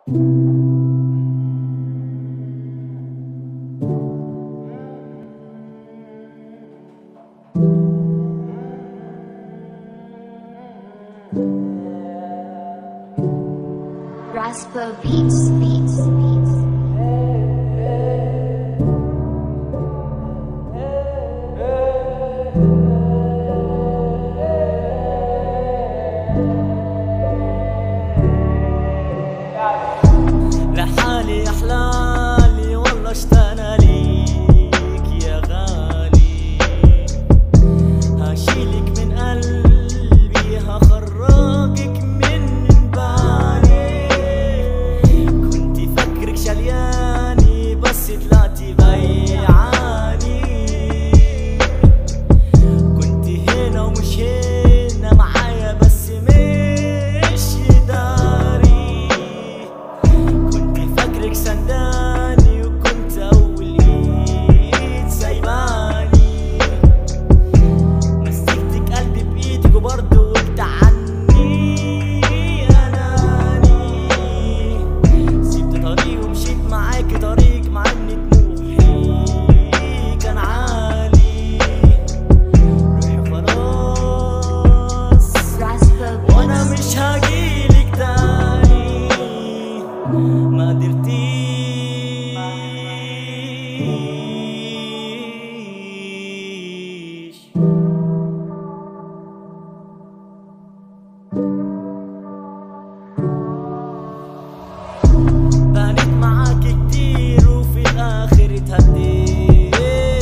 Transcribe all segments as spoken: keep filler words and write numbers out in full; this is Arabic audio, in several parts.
beats, beats, beats. لحالي يحلالي والله اشتقنا ليك يا غالي، هشيلك من قلبي هخرجك من بالي، كنتي فاكرك شرياانيي بس طلعتي بيعاانيي، كنتي هنا ومش هنا معايا بس مش داري، كنتي فاكرك سنداني وكنت اول ايد سيبانيي، مسكتك قلبي بايدك وبرضه قلت عني اناني، سبت طريق ومشيت معاكي طريق مع ان طموحي كان عالي، روحي خلاص وانا مش هجيلك تاني، مقدرتيش بانت معاكي كتير وفي الاخر اتهديت،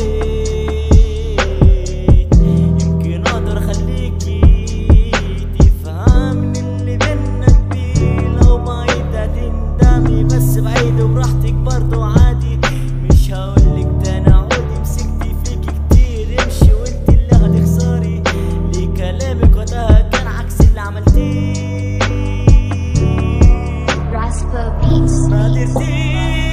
يمكن اقدر اخليكي تفهمني اللي بينا كبير، لو بايدك تندمي بس بعيد وبراحتك برضو عادي، مش هقولك تاني عودي، مسكتي فيكي كتير امشي وانت اللي هتخسري، ليه كلامك وقتها كان عكس اللي عملتيه، مقدرتيش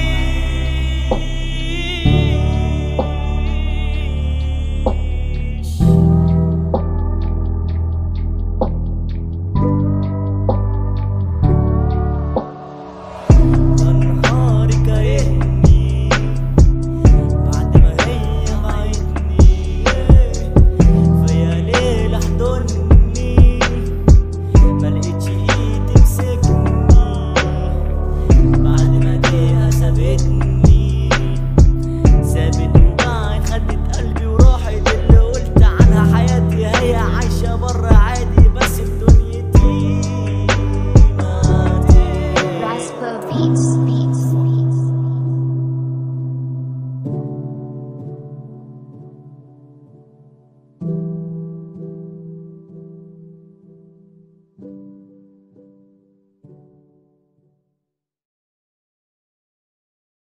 نهاري كرهني بعد ما هي بعدتني، فيا ليل احضني ملقتش ايد تمسكني، بعد ما ايديها سابتني سابت وبعد خدت قلبي وراحت، اللي قلت عنها حياتي هي عايشة برا عادي بس في دنيتي ما Beats.